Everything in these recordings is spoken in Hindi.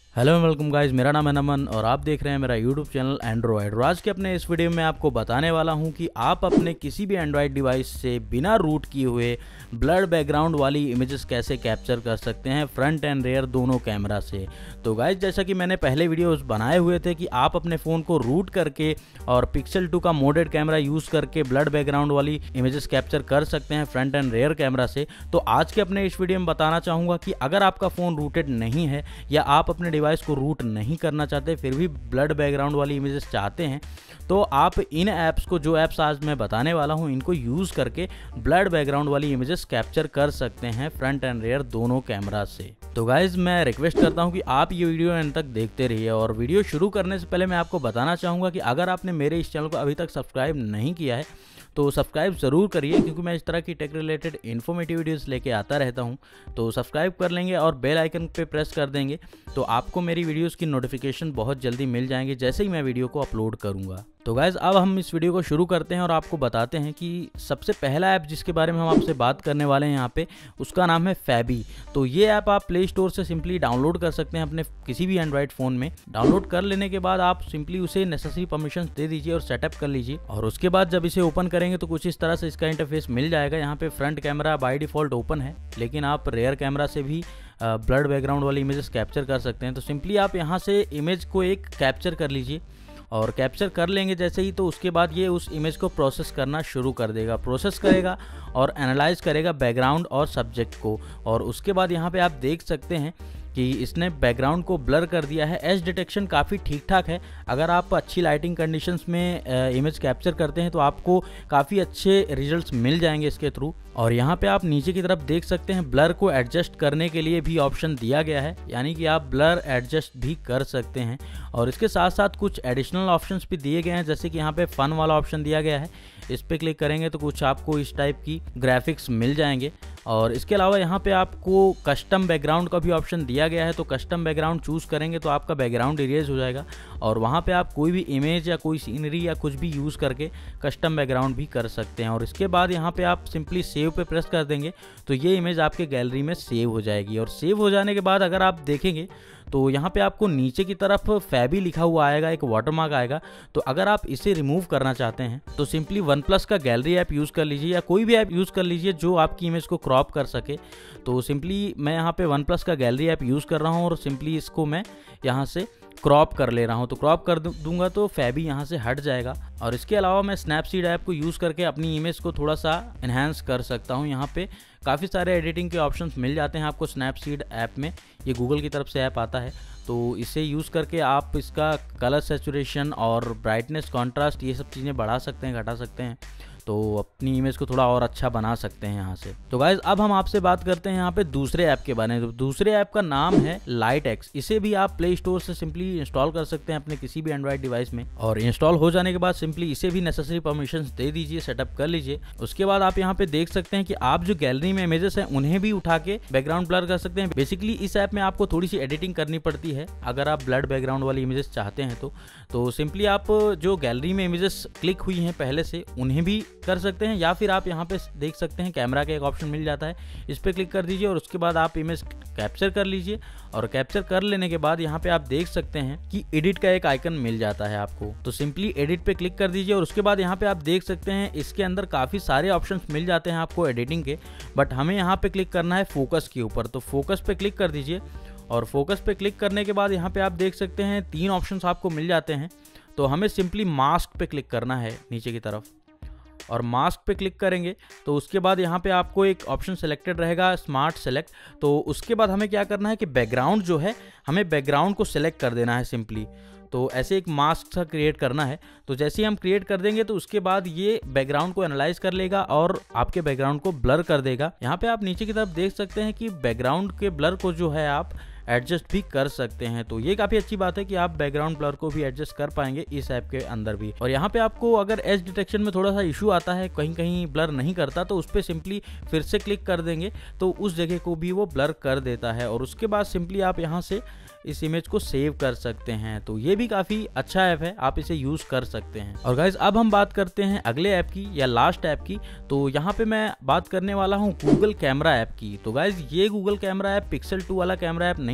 हेलो वेलकम गाइस, मेरा नाम है नमन और आप देख रहे हैं मेरा यूट्यूब चैनल एंड्रॉयड। और आज के अपने इस वीडियो में आपको बताने वाला हूं कि आप अपने किसी भी एंड्रॉयड डिवाइस से बिना रूट किए हुए ब्लर बैकग्राउंड वाली इमेजेस कैसे कैप्चर कर सकते हैं फ्रंट एंड रेयर दोनों कैमरा से। तो गाइस, जैसा कि मैंने पहले वीडियोस बनाए हुए थे कि आप अपने फ़ोन को रूट करके और पिक्सल 2 का मोडेड कैमरा यूज़ करके ब्लर बैकग्राउंड वाली इमेजेस कैप्चर कर सकते हैं फ्रंट एंड रेयर कैमरा से। तो आज के अपने इस वीडियो में बताना चाहूँगा कि अगर आपका फ़ोन रूटेड नहीं है या आप अपने डिवाइस को रूट नहीं करना चाहते फिर भी ब्लर बैकग्राउंड वाली इमेजेस चाहते हैं, तो आप इन ऐप्स को, जो ऐप्स आज मैं बताने वाला हूं, इनको यूज़ करके ब्लर बैकग्राउंड वाली इमेजेस कैप्चर कर सकते हैं फ्रंट एंड रेयर दोनों कैमरा से। तो गाइज, मैं रिक्वेस्ट करता हूं कि आप ये वीडियो एंड तक देखते रहिए। और वीडियो शुरू करने से पहले मैं आपको बताना चाहूँगा कि अगर आपने मेरे इस चैनल को अभी तक सब्सक्राइब नहीं किया है तो सब्सक्राइब ज़रूर करिए, क्योंकि मैं इस तरह की टेक रिलेटेड इन्फॉर्मेटिव वीडियोस लेके आता रहता हूं। तो सब्सक्राइब कर लेंगे और बेल आइकन पे प्रेस कर देंगे तो आपको मेरी वीडियोस की नोटिफिकेशन बहुत जल्दी मिल जाएंगे जैसे ही मैं वीडियो को अपलोड करूंगा। तो गाइज़, अब हम इस वीडियो को शुरू करते हैं और आपको बताते हैं कि सबसे पहला ऐप जिसके बारे में हम आपसे बात करने वाले हैं यहाँ पे, उसका नाम है फैबी। तो ये ऐप आप प्ले स्टोर से सिंपली डाउनलोड कर सकते हैं अपने किसी भी एंड्रॉयड फ़ोन में। डाउनलोड कर लेने के बाद आप सिंपली उसे नेसेसरी परमिशन दे दीजिए और सेटअप कर लीजिए। और उसके बाद जब इसे ओपन करेंगे तो कुछ इस तरह से इसका इंटरफेस मिल जाएगा। यहाँ पे front camera by default open है, लेकिन आप रेयर कैमरा से भी ब्लर बैकग्राउंड वाली इमेजेस कैप्चर कर सकते हैं। तो सिंपली आप यहाँ से इमेज को एक कैप्चर कर लीजिए और कैप्चर कर लेंगे जैसे ही, तो उसके बाद ये उस इमेज को प्रोसेस करना शुरू कर देगा। प्रोसेस करेगा और एनालाइज करेगा बैकग्राउंड और सब्जेक्ट को। और उसके बाद यहाँ पे आप देख सकते हैं कि इसने बैकग्राउंड को ब्लर कर दिया है। एज डिटेक्शन काफ़ी ठीक ठाक है। अगर आप अच्छी लाइटिंग कंडीशंस में इमेज कैप्चर करते हैं तो आपको काफ़ी अच्छे रिजल्ट्स मिल जाएंगे इसके थ्रू। और यहाँ पे आप नीचे की तरफ देख सकते हैं ब्लर को एडजस्ट करने के लिए भी ऑप्शन दिया गया है, यानी कि आप ब्लर एडजस्ट भी कर सकते हैं। और इसके साथ साथ कुछ एडिशनल ऑप्शंस भी दिए गए हैं, जैसे कि यहाँ पे फन वाला ऑप्शन दिया गया है। इस पर क्लिक करेंगे तो कुछ आपको इस टाइप की ग्राफिक्स मिल जाएंगे। और इसके अलावा यहाँ पे आपको कस्टम बैकग्राउंड का भी ऑप्शन दिया गया है। तो कस्टम बैकग्राउंड चूज़ करेंगे तो आपका बैकग्राउंड इरेज हो जाएगा और वहाँ पे आप कोई भी इमेज या कोई सीनरी या कुछ भी यूज़ करके कस्टम बैकग्राउंड भी कर सकते हैं। और इसके बाद यहाँ पे आप सिंपली सेव पे प्रेस कर देंगे तो ये इमेज आपके गैलरी में सेव हो जाएगी। और सेव हो जाने के बाद अगर आप देखेंगे तो यहाँ पे आपको नीचे की तरफ फैबी लिखा हुआ आएगा, एक वाटरमार्क आएगा। तो अगर आप इसे रिमूव करना चाहते हैं तो सिंपली OnePlus का गैलरी ऐप यूज़ कर लीजिए या कोई भी ऐप यूज़ कर लीजिए जो आपकी इमेज को क्रॉप कर सके। तो सिंपली मैं यहाँ पे OnePlus का गैलरी ऐप यूज़ कर रहा हूँ और सिंपली इसको मैं यहाँ से क्रॉप कर ले रहा हूँ। तो क्रॉप कर दूंगा तो फैबी यहाँ से हट जाएगा। और इसके अलावा मैं स्नैपसीड ऐप को यूज़ करके अपनी इमेज को थोड़ा सा इन्हांस कर सकता हूँ। यहाँ पे काफ़ी सारे एडिटिंग के ऑप्शंस मिल जाते हैं आपको स्नैपसीड ऐप में। ये गूगल की तरफ से ऐप आता है, तो इसे यूज़ करके आप इसका कलर सैचुरेशन और ब्राइटनेस, कॉन्ट्रास्ट, ये सब चीज़ें बढ़ा सकते हैं, घटा सकते हैं। तो अपनी इमेज को थोड़ा और अच्छा बना सकते हैं यहाँ से। तो गाइज, अब हम आपसे बात करते हैं यहाँ पे दूसरे ऐप के बारे में। तो दूसरे ऐप का नाम है लाइटएक्स। इसे भी आप प्ले स्टोर से सिंपली इंस्टॉल कर सकते हैं अपने किसी भी एंड्रॉयड डिवाइस में। और इंस्टॉल हो जाने के बाद सिंपली इसे भी नेसेसरी परमिशंस दे दीजिए, सेटअप कर लीजिए। उसके बाद आप यहाँ पे देख सकते हैं कि आप जो गैलरी में इमेजेस हैं उन्हें भी उठा के बैकग्राउंड ब्लर कर सकते हैं। बेसिकली इस ऐप में आपको थोड़ी सी एडिटिंग करनी पड़ती है अगर आप ब्लर बैकग्राउंड वाली इमेजेस चाहते हैं तो सिंपली आप जो गैलरी में इमेजेस क्लिक हुई हैं पहले से उन्हें भी कर सकते हैं, या फिर आप यहाँ पे देख सकते हैं कैमरा का एक ऑप्शन मिल जाता है, इस पर क्लिक कर दीजिए और उसके बाद आप इमेज कैप्चर कर लीजिए। और कैप्चर कर लेने के बाद यहाँ पे आप देख सकते हैं कि एडिट का एक आइकन मिल जाता है आपको। तो सिंपली एडिट पे क्लिक कर दीजिए और उसके बाद यहाँ पे आप देख सकते हैं इसके अंदर काफ़ी सारे ऑप्शंस मिल जाते हैं आपको एडिटिंग के, बट हमें यहाँ पे क्लिक करना है फोकस के ऊपर। तो फोकस पे क्लिक कर दीजिए और फोकस पे क्लिक करने के बाद यहाँ पे आप देख सकते हैं 3 ऑप्शंस आपको मिल जाते हैं। तो हमें सिंपली मास्क पे क्लिक करना है नीचे की तरफ, और मास्क पे क्लिक करेंगे तो उसके बाद यहाँ पे आपको एक ऑप्शन सेलेक्टेड रहेगा, स्मार्ट सेलेक्ट। तो उसके बाद हमें क्या करना है कि बैकग्राउंड जो है, हमें बैकग्राउंड को सेलेक्ट कर देना है सिंपली। तो ऐसे एक मास्क सा क्रिएट करना है। तो जैसे ही हम क्रिएट कर देंगे तो उसके बाद ये बैकग्राउंड को एनालाइज कर लेगा और आपके बैकग्राउंड को ब्लर कर देगा। यहाँ पे आप नीचे की तरफ देख सकते हैं कि बैकग्राउंड के ब्लर को जो है आप एडजस्ट भी कर सकते हैं। तो ये काफ़ी अच्छी बात है कि आप बैकग्राउंड ब्लर को भी एडजस्ट कर पाएंगे इस ऐप के अंदर भी। और यहाँ पे आपको अगर एज डिटेक्शन में थोड़ा सा इशू आता है, कहीं कहीं ब्लर नहीं करता, तो उस पर सिंपली फिर से क्लिक कर देंगे तो उस जगह को भी वो ब्लर कर देता है। और उसके बाद सिंपली आप यहाँ से इस इमेज को सेव कर सकते हैं। तो ये भी काफ़ी अच्छा ऐप है, आप इसे यूज़ कर सकते हैं। और गाइज, अब हम बात करते हैं अगले ऐप की या लास्ट ऐप की। तो यहाँ पे मैं बात करने वाला हूँ गूगल कैमरा ऐप की। तो गाइज, ये गूगल कैमरा ऐप पिक्सल 2 वाला कैमरा ऐप नहीं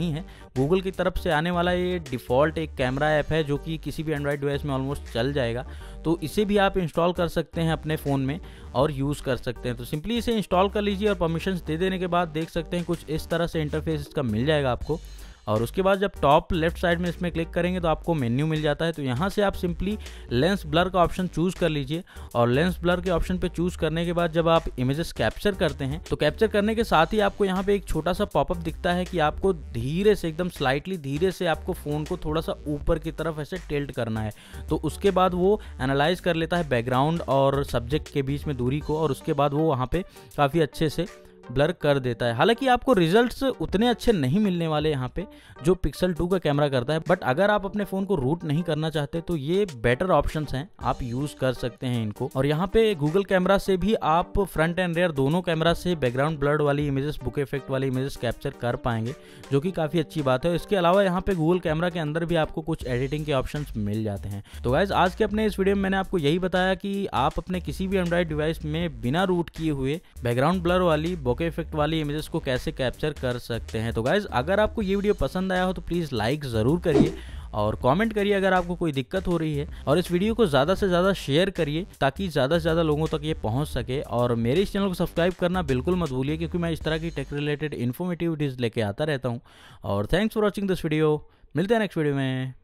नहीं है। गूगल की तरफ से आने वाला ये डिफ़ॉल्ट एक कैमरा ऐप है जो कि किसी भी एंड्रॉयड डिवाइस में ऑलमोस्ट चल जाएगा। तो इसे भी आप इंस्टॉल कर सकते हैं अपने फ़ोन में और यूज़ कर सकते हैं। तो सिंपली इसे इंस्टॉल कर लीजिए और परमिशंस दे देने के बाद देख सकते हैं कुछ इस तरह से इंटरफेस इसका मिल जाएगा आपको। और उसके बाद जब टॉप लेफ्ट साइड में इसमें क्लिक करेंगे तो आपको मेन्यू मिल जाता है। तो यहाँ से आप सिंपली लेंस ब्लर का ऑप्शन चूज़ कर लीजिए और लेंस ब्लर के ऑप्शन पे चूज़ करने के बाद जब आप इमेजेस कैप्चर करते हैं तो कैप्चर करने के साथ ही आपको यहाँ पे एक छोटा सा पॉपअप दिखता है कि आपको धीरे से, एकदम स्लाइटली धीरे से आपको फ़ोन को थोड़ा सा ऊपर की तरफ ऐसे टिल्ट करना है। तो उसके बाद वो एनालाइज कर लेता है बैकग्राउंड और सब्जेक्ट के बीच में दूरी को और उसके बाद वो वहाँ पे काफ़ी अच्छे से ब्लर कर देता है। हालांकि आपको रिजल्ट्स उतने अच्छे नहीं मिलने वाले यहाँ पे जो पिक्सल 2 का कैमरा करता है, बट अगर आप अपने फ़ोन को रूट नहीं करना चाहते तो ये बेटर ऑप्शंस हैं, आप यूज़ कर सकते हैं इनको। और यहाँ पे गूगल कैमरा से भी आप फ्रंट एंड रेयर दोनों कैमरा से बैकग्राउंड ब्लर्ड वाली इमेजेस, बुके इफेक्ट वाली इमेजेस कैप्चर कर पाएंगे, जो कि काफ़ी अच्छी बात है। इसके अलावा यहाँ पे गूगल कैमरा के अंदर भी आपको कुछ एडिटिंग के ऑप्शंस मिल जाते हैं। तो गाइज आज के अपने इस वीडियो में मैंने आपको यही बताया कि आप अपने किसी भी एंड्रॉयड डिवाइस में बिना रूट किए हुए बैकग्राउंड ब्लर वाली, बोके इफेक्ट वाली इमेजेस को कैसे कैप्चर कर सकते हैं। तो गाइज अगर आपको ये वीडियो पसंद आया हो तो प्लीज़ लाइक ज़रूर करिए और कमेंट करिए अगर आपको कोई दिक्कत हो रही है, और इस वीडियो को ज़्यादा से ज़्यादा शेयर करिए ताकि ज़्यादा से ज़्यादा लोगों तक ये पहुंच सके। और मेरे इस चैनल को सब्सक्राइब करना बिल्कुल मत भूलिए क्योंकि मैं इस तरह की टेक रिलेटेड इन्फॉर्मेटिव वीडियोज़ लेके आता रहता हूँ। और thanks for watching this video. मिलते हैं नेक्स्ट वीडियो में।